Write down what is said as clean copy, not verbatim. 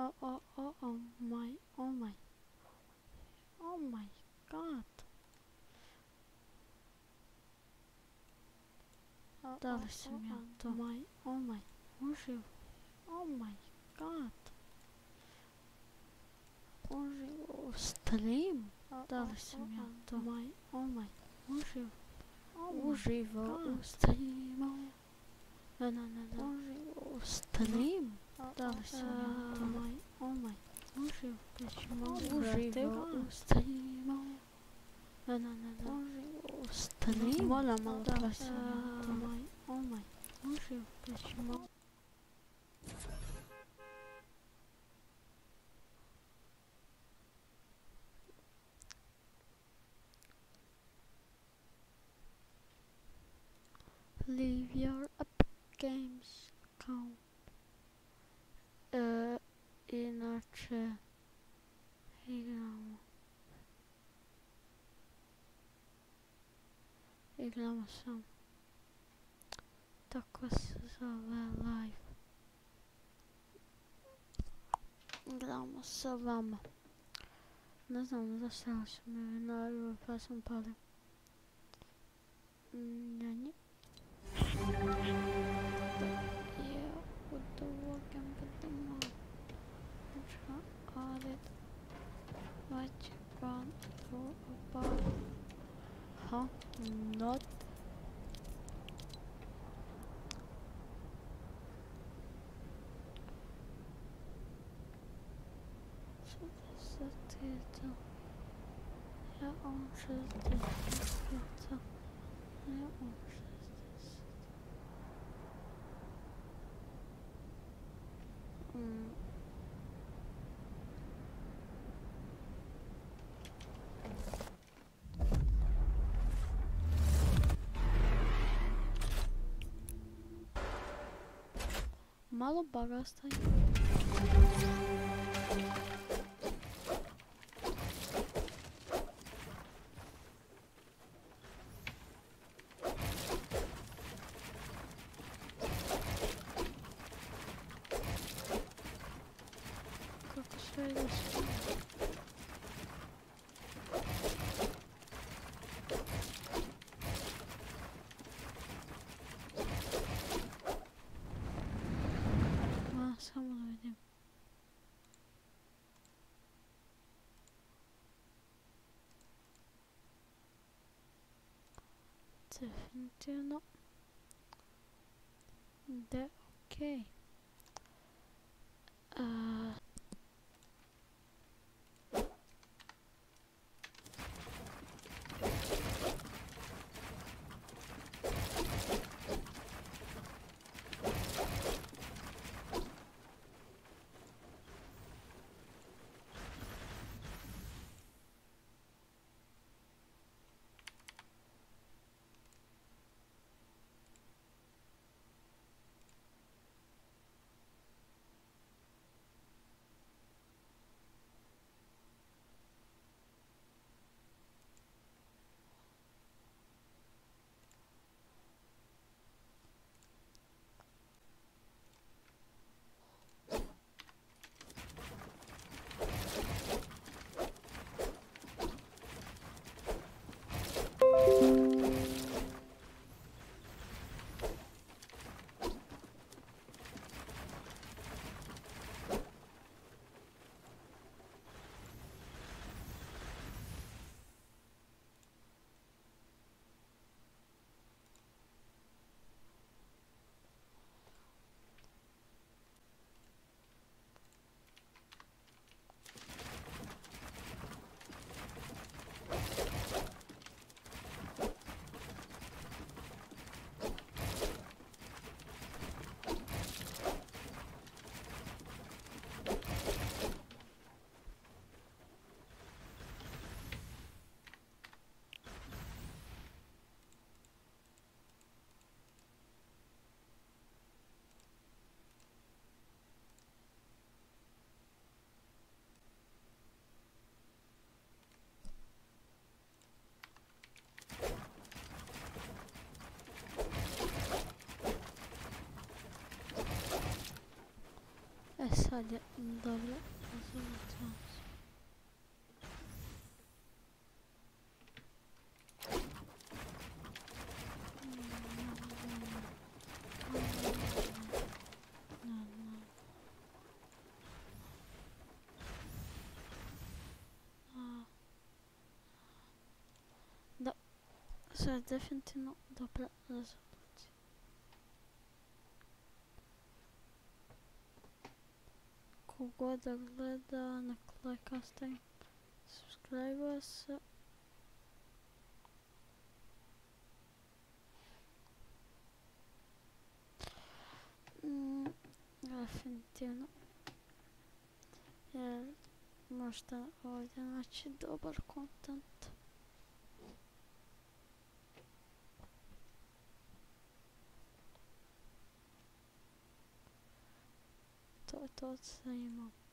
oh my god. Dali si mi ja to. Uživo. Oh my god. Uživo u streamu. Dali si mi ja to. Uživo. Uživo u streamu. Uživo u streamu. Dali si mi ja to. Uživo. Uživo u streamu. Uživo u streamu. Moram malo da si mi ja to. Uživo. Leave your Epic Games account. Inače igramo sam. Tako se zove live. Igramo sa vama. Ne znam zašto sam mi naravno pa sam palio. Nje. Yeah, what the fuck am I doing? Audit. What you gone through about? Huh? Not. So this is the theater. Yeah, on the theater. Yeah, on this. Malo bagastaj. Kako sve ide sve. Samo da vidim. Definitivno. Da, okej. Sad je dobro, razumijete. Da, sad je definitivno dobra rezolucija. Kogod da gleda, nek lajka, stavim subscribe se. Definitivno. Jer možda ovdje naći dobar kontent. To je to od svega imam.